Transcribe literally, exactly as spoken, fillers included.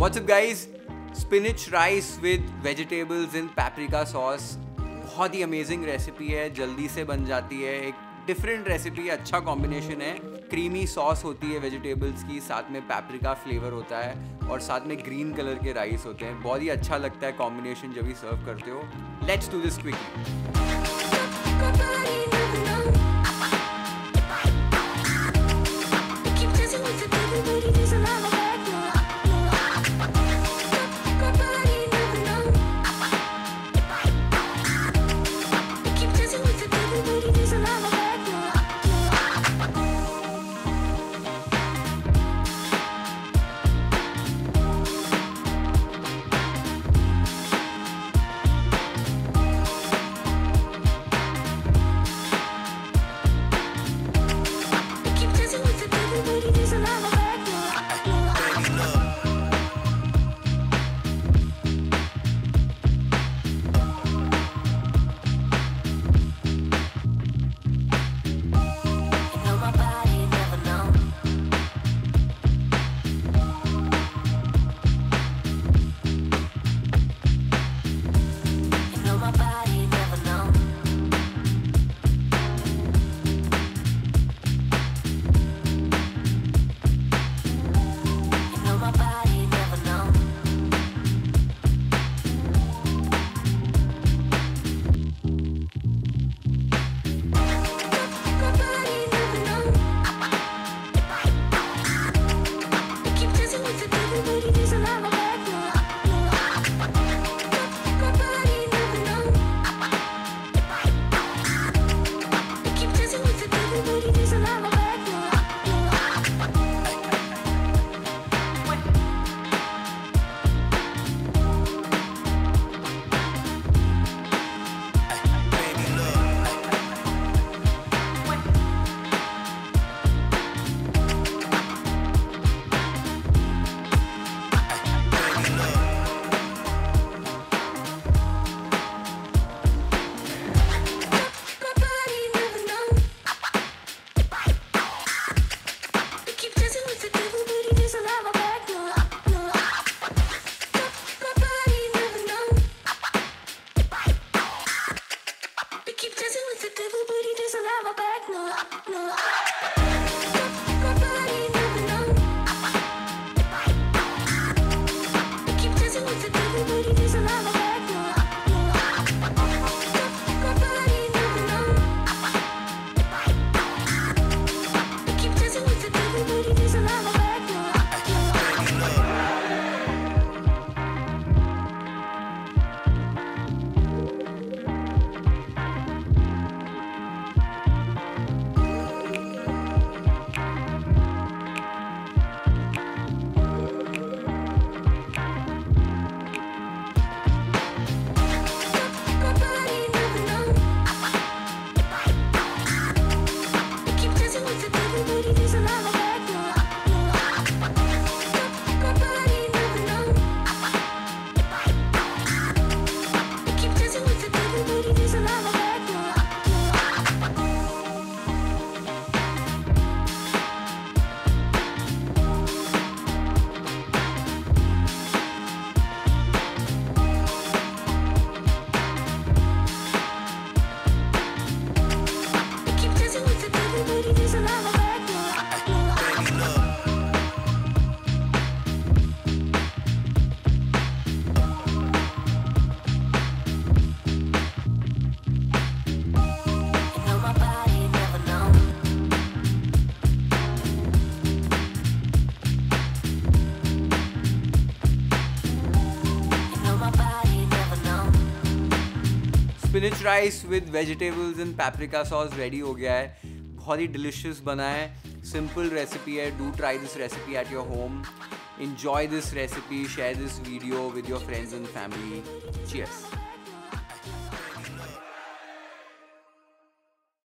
What's up guys? Spinach rice with vegetables in paprika sauce. बहुत ही amazing recipe है, जल्दी से बन जाती है, एक डिफरेंट रेसिपी, अच्छा कॉम्बिनेशन है। क्रीमी सॉस होती है वेजिटेबल्स की, साथ में पैप्रिका फ्लेवर होता है और साथ में ग्रीन कलर के राइस होते हैं। बहुत ही अच्छा लगता है कॉम्बिनेशन जब भी सर्व करते हो। Let's do this quickly. Spinach rice with vegetables and paprika sauce ready हो गया है। बहुत ही डिलिशियस बना है, सिंपल रेसिपी है। Do try this recipe at your home. Enjoy this recipe, share this video with your friends and family. Cheers.